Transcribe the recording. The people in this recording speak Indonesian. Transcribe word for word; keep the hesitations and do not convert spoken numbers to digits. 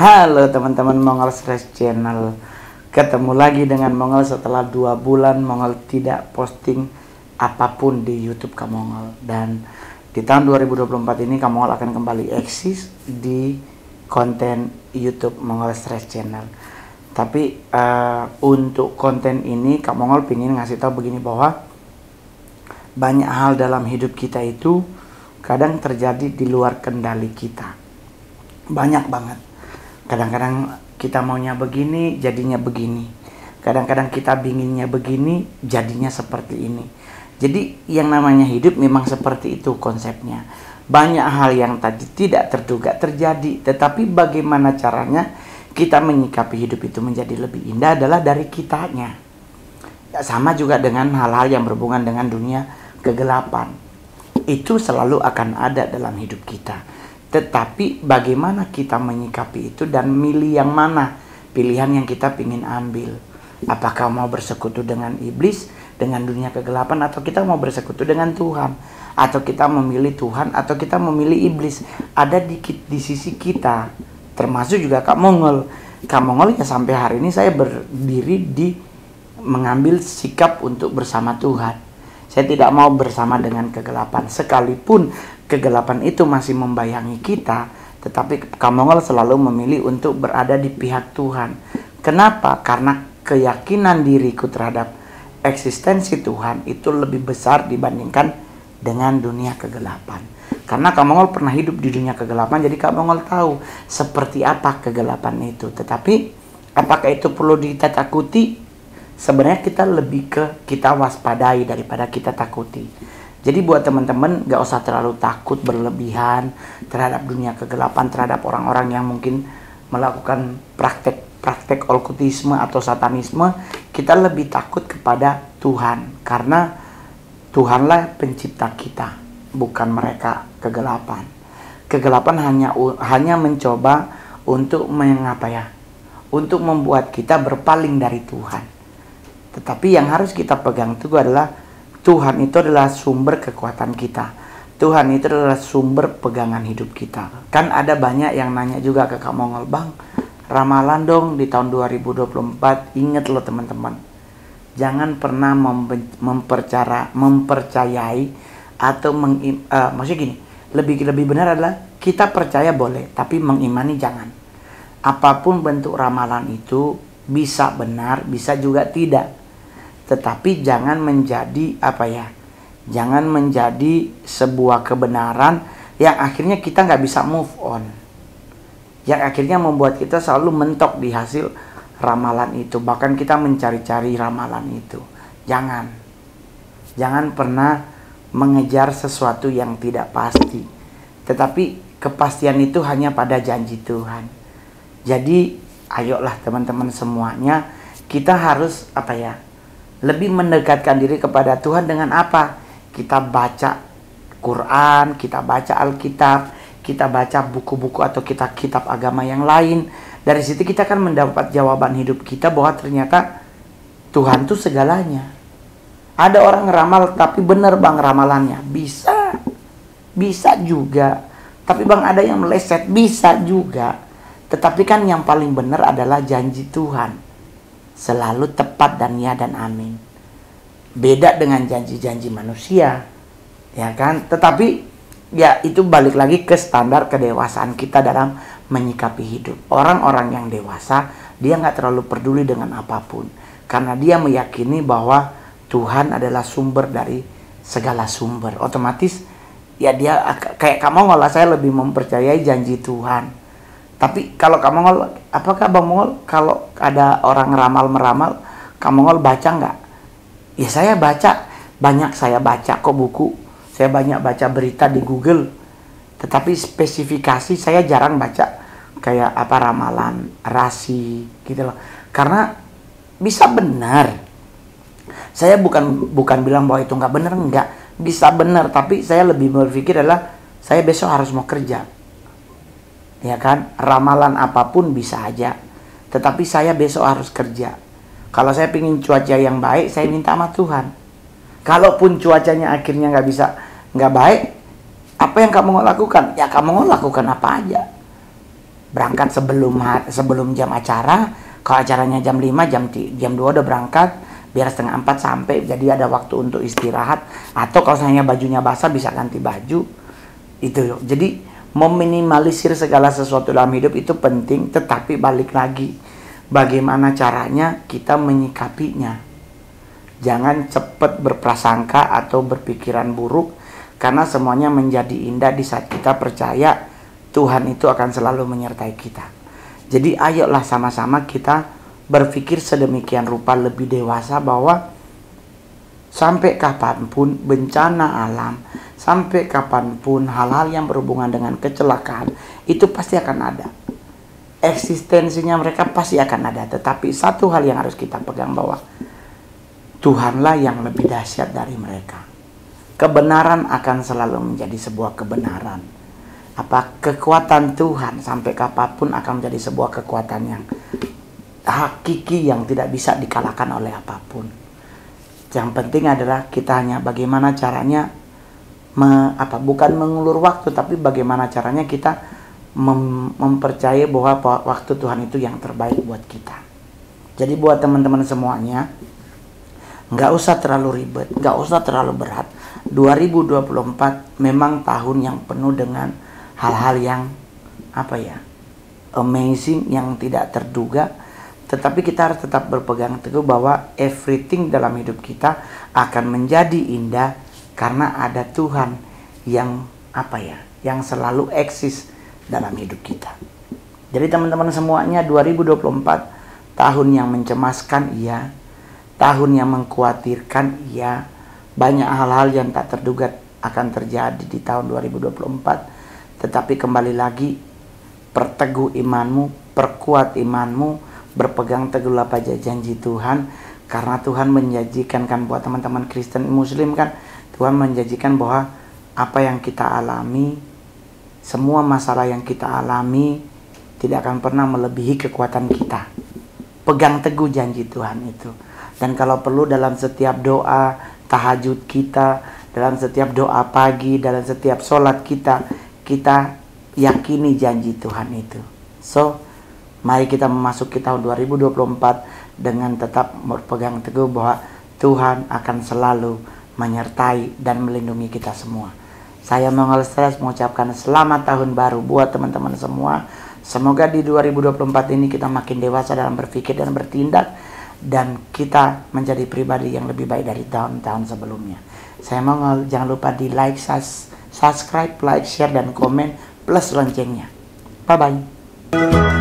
Halo teman-teman Mongol Stress Channel. Ketemu lagi dengan Mongol setelah dua bulan Mongol tidak posting apapun di YouTube Kak Mongol. Dan di tahun dua ribu dua puluh empat ini Kak Mongol akan kembali eksis di konten YouTube Mongol Stress Channel. Tapi uh, untuk konten ini Kak Mongol pengen ngasih tahu begini, bahwa banyak hal dalam hidup kita itu kadang terjadi di luar kendali kita. Banyak banget. Kadang-kadang kita maunya begini, jadinya begini. Kadang-kadang kita binginnya begini, jadinya seperti ini. Jadi yang namanya hidup memang seperti itu konsepnya. Banyak hal yang tadi tidak terduga terjadi, tetapi bagaimana caranya kita menyikapi hidup itu menjadi lebih indah adalah dari kitanya. Ya, sama juga dengan hal-hal yang berhubungan dengan dunia kegelapan. Itu selalu akan ada dalam hidup kita. Tetapi bagaimana kita menyikapi itu dan milih yang mana pilihan yang kita ingin ambil. Apakah mau bersekutu dengan iblis, dengan dunia kegelapan, atau kita mau bersekutu dengan Tuhan, atau kita memilih Tuhan, atau kita memilih iblis. Ada di, di sisi kita. Termasuk juga Kak Mongol. Kak Mongol ya sampai hari ini saya berdiri di mengambil sikap untuk bersama Tuhan. Saya tidak mau bersama dengan kegelapan. Sekalipun kegelapan itu masih membayangi kita, tetapi Kak Mongol selalu memilih untuk berada di pihak Tuhan. Kenapa? Karena keyakinan diriku terhadap eksistensi Tuhan itu lebih besar dibandingkan dengan dunia kegelapan. Karena Kak Mongol pernah hidup di dunia kegelapan, jadi Kak Mongol tahu seperti apa kegelapan itu. Tetapi apakah itu perlu kita takuti? Sebenarnya kita lebih ke kita waspadai daripada kita takuti. Jadi buat teman-teman gak usah terlalu takut berlebihan terhadap dunia kegelapan, terhadap orang-orang yang mungkin melakukan praktek-praktek okultisme atau satanisme. Kita lebih takut kepada Tuhan, karena Tuhanlah pencipta kita, bukan mereka kegelapan. Kegelapan hanya hanya mencoba untuk mengapa ya? Untuk membuat kita berpaling dari Tuhan. Tetapi yang harus kita pegang teguh adalah Tuhan itu adalah sumber kekuatan kita. Tuhan itu adalah sumber pegangan hidup kita. Kan ada banyak yang nanya juga ke Kak Mongol, "Bang, ramalan dong di tahun dua ribu dua puluh empat." Ingat loh teman-teman, jangan pernah mempercara, mempercayai atau meng, uh, maksudnya gini, lebih lebih benar adalah kita percaya boleh, tapi mengimani jangan. Apapun bentuk ramalan itu bisa benar, bisa juga tidak. Tetapi jangan menjadi apa ya? Jangan menjadi sebuah kebenaran yang akhirnya kita nggak bisa move on. Yang akhirnya membuat kita selalu mentok di hasil ramalan itu. Bahkan kita mencari-cari ramalan itu. Jangan. Jangan pernah mengejar sesuatu yang tidak pasti. Tetapi kepastian itu hanya pada janji Tuhan. Jadi ayolah teman-teman semuanya, kita harus apa ya? Lebih mendekatkan diri kepada Tuhan dengan apa? Kita baca Quran, kita baca Alkitab, kita baca buku-buku atau kitab-kitab agama yang lain. Dari situ kita akan mendapat jawaban hidup kita bahwa ternyata Tuhan itu segalanya. Ada orang ngeramal tapi benar bang ramalannya? Bisa. Bisa juga. Tapi bang ada yang meleset? Bisa juga. Tetapi kan yang paling benar adalah janji Tuhan. Selalu tepat dan ya dan amin. Beda dengan janji-janji manusia, ya kan? Tetapi ya itu balik lagi ke standar kedewasaan kita dalam menyikapi hidup. Orang-orang yang dewasa, dia nggak terlalu peduli dengan apapun, karena dia meyakini bahwa Tuhan adalah sumber dari segala sumber. Otomatis ya dia kayak Kak Mongol lah, saya lebih mempercayai janji Tuhan. Tapi kalau Kak Mongol, apakah Bang Mongol kalau ada orang ramal-meramal, Kak Mongol baca nggak? Ya saya baca, banyak saya baca kok buku. Saya banyak baca berita di Google. Tetapi spesifikasi saya jarang baca kayak apa ramalan, rasi gitu loh. Karena bisa benar. Saya bukan bukan bilang bahwa itu nggak benar, nggak. Bisa benar, tapi saya lebih berpikir adalah saya besok harus mau kerja. Ya kan, ramalan apapun bisa aja, tetapi saya besok harus kerja. Kalau saya ingin cuaca yang baik, saya minta sama Tuhan. Kalaupun cuacanya akhirnya nggak bisa, nggak baik, apa yang kamu lakukan? Ya kamu lakukan apa aja. berangkat sebelum sebelum jam acara. Kalau acaranya jam lima, jam jam dua udah berangkat, biar setengah empat sampai, jadi ada waktu untuk istirahat. Atau kalau misalnya bajunya basah bisa ganti baju. Itu. Jadi meminimalisir segala sesuatu dalam hidup itu penting, tetapi balik lagi bagaimana caranya kita menyikapinya. Jangan cepat berprasangka atau berpikiran buruk, karena semuanya menjadi indah di saat kita percaya Tuhan itu akan selalu menyertai kita. Jadi ayolah sama-sama kita berpikir sedemikian rupa lebih dewasa bahwa sampai kapanpun bencana alam, sampai kapanpun hal-hal yang berhubungan dengan kecelakaan itu pasti akan ada. Eksistensinya mereka pasti akan ada. Tetapi satu hal yang harus kita pegang bahwa Tuhanlah yang lebih dahsyat dari mereka. Kebenaran akan selalu menjadi sebuah kebenaran. Apa kekuatan Tuhan sampai kapanpun akan menjadi sebuah kekuatan yang hakiki yang tidak bisa dikalahkan oleh apapun. Yang penting adalah kita hanya bagaimana caranya me, apa bukan mengulur waktu, tapi bagaimana caranya kita mem, mempercayai bahwa waktu Tuhan itu yang terbaik buat kita. Jadi buat teman-teman semuanya, nggak usah terlalu ribet, nggak usah terlalu berat. dua ribu dua puluh empat memang tahun yang penuh dengan hal-hal yang apa ya, amazing, yang tidak terduga. Tetapi kita harus tetap berpegang teguh bahwa everything dalam hidup kita akan menjadi indah karena ada Tuhan yang apa ya, yang selalu eksis dalam hidup kita. Jadi teman-teman semuanya, dua ribu dua puluh empat tahun yang mencemaskan, iya. Tahun yang mengkhawatirkan, iya. Banyak hal-hal yang tak terduga akan terjadi di tahun dua ribu dua puluh empat. Tetapi kembali lagi, perteguh imanmu, perkuat imanmu, berpegang teguhlah pada janji Tuhan, karena Tuhan menjanjikan kan buat teman-teman Kristen Muslim kan, Tuhan menjanjikan bahwa apa yang kita alami, semua masalah yang kita alami tidak akan pernah melebihi kekuatan kita. Pegang teguh janji Tuhan itu. Dan kalau perlu dalam setiap doa tahajud kita, dalam setiap doa pagi, dalam setiap sholat kita, kita yakini janji Tuhan itu. So, mari kita memasuki tahun dua ribu dua puluh empat dengan tetap berpegang teguh bahwa Tuhan akan selalu menyertai dan melindungi kita semua. Saya Mongol Stress mengucapkan selamat tahun baru buat teman-teman semua. Semoga di dua ribu dua puluh empat ini kita makin dewasa dalam berpikir dan bertindak, dan kita menjadi pribadi yang lebih baik dari tahun-tahun sebelumnya. Saya Mongol, jangan lupa di like, subscribe, like, share, dan komen, plus loncengnya. Bye-bye.